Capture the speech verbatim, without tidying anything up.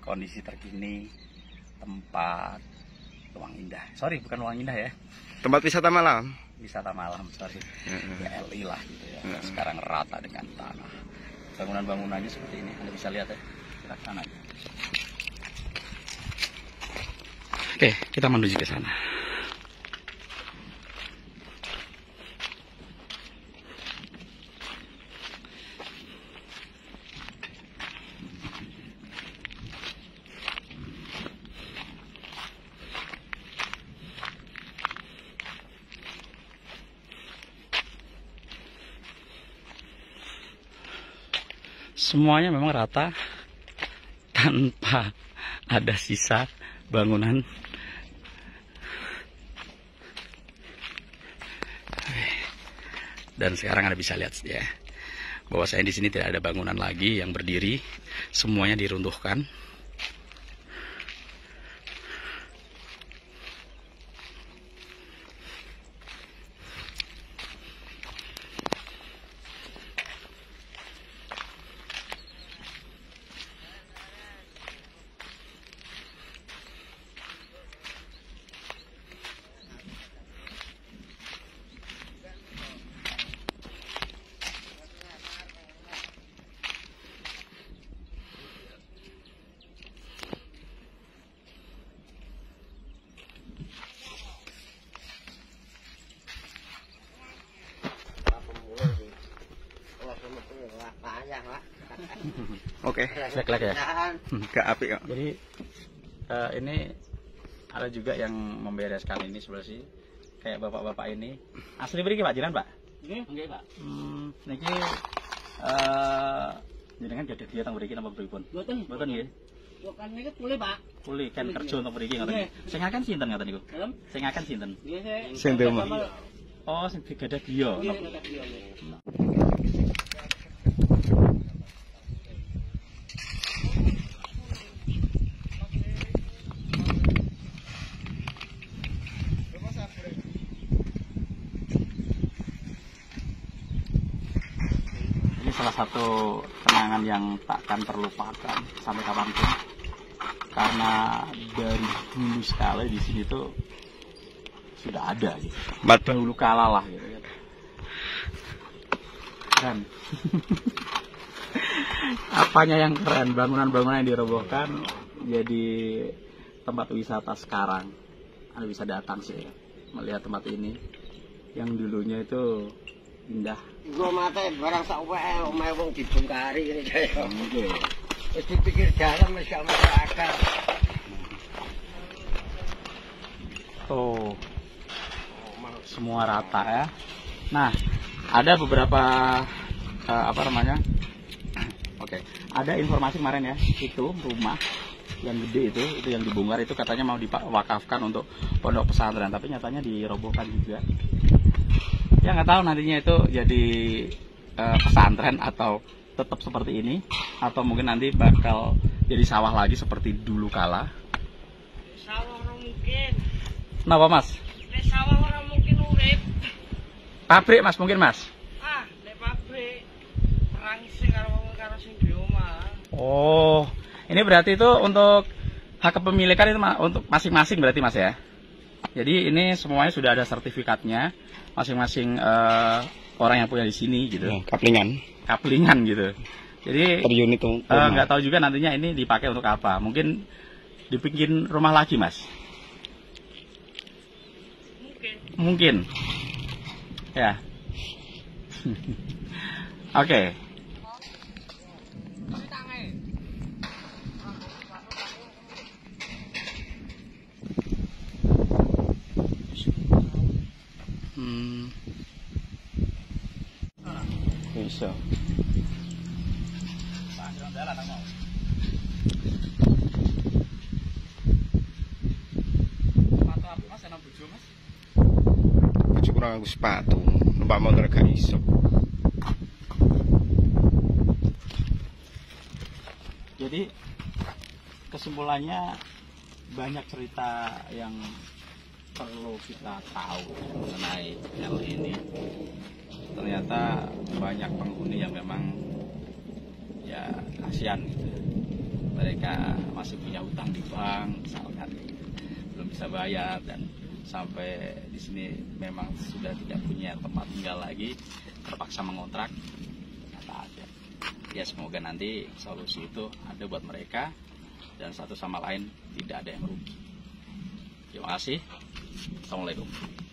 kondisi terkini tempat Luang Indah. Sorry, bukan Luang Indah ya. Tempat wisata malam. Wisata malam, sorry. Mm-hmm. Ya L I lah gitu ya. Mm-hmm. Sekarang rata dengan tanah. Bangunan-bangunannya seperti ini. Anda bisa lihat ya. Kita ke sana. Oke, kita menuju ke sana. Semuanya memang rata tanpa ada sisa bangunan. Dan sekarang Anda bisa lihat ya, bahwa saya di sini tidak ada bangunan lagi yang berdiri, semuanya diruntuhkan. Oke, Lek-lek ya. gak api kok. Jadi uh, ini ada juga yang membereskan ini sebelah sini. Kayak bapak-bapak ini. Asli beri Pak Jiran, Pak? Nggih, Pak. Hmm, niki eh jenengan gadah dia teng mriki napa pripun? Mboten. Mboten nggih. Bukan niku pulih, Pak. Pulih kan kerja untuk mriki ngoten nggih. Sing akan sinten ngoten niku? Sing akan sinten? Nggih, Sing demo. Oh, sing digadah dia. Ini salah satu kenangan yang takkan terlupakan sampai kapanpun, karena dari dulu sekali di sini tuh sudah ada gitu. Dahulu kala lah gitu kan. Dan apanya yang keren, bangunan-bangunan yang dirobohkan jadi tempat wisata sekarang. Anda bisa datang sih ya, melihat tempat ini yang dulunya itu indah. Gua mate barang sak wae omahe wong dibongkari ngene kaya. Nggih. Wis dipikir jalan wis gak masuk akal. Tuh. Semua rata ya. Nah, ada beberapa uh, apa namanya? Oke, okay. Ada informasi kemarin ya, itu rumah yang gede itu, itu yang dibongkar itu katanya mau diwakafkan untuk pondok pesantren, tapi nyatanya dirobohkan juga. Ya nggak tahu nantinya itu jadi uh, pesantren atau tetap seperti ini, atau mungkin nanti bakal jadi sawah lagi seperti dulu kala. Sawah ora mungkin. Kenapa Mas? Nek sawah ora mungkin urip. Pabrik Mas mungkin Mas? Ah, nek pabrik perang sing karo wong karo sing di omah. Oh, ini berarti itu untuk hak kepemilikan itu untuk masing-masing berarti Mas ya? Jadi ini semuanya sudah ada sertifikatnya, masing-masing uh, orang yang punya di sini gitu. Ya, kaplingan. Kaplingan gitu. Jadi per unit tuh. Nggak uh, tahu juga nantinya ini dipakai untuk apa. Mungkin dibikin rumah lagi Mas? Mungkin. Mungkin. Ya. Oke. Okay. Hmm. Bisa. Bujuk kurang aku sepatu, numpak motor gak iso. Jadi kesimpulannya banyak cerita yang perlu kita tahu mengenai L ini. Ternyata banyak penghuni yang memang ya kasihan gitu. mereka masih punya utang di bank misalkan, belum bisa bayar, dan sampai di sini memang sudah tidak punya tempat tinggal lagi, terpaksa mengontrak. Ya semoga nanti solusi itu ada buat mereka dan satu sama lain tidak ada yang rugi. Terima kasih. Assalamualaikum.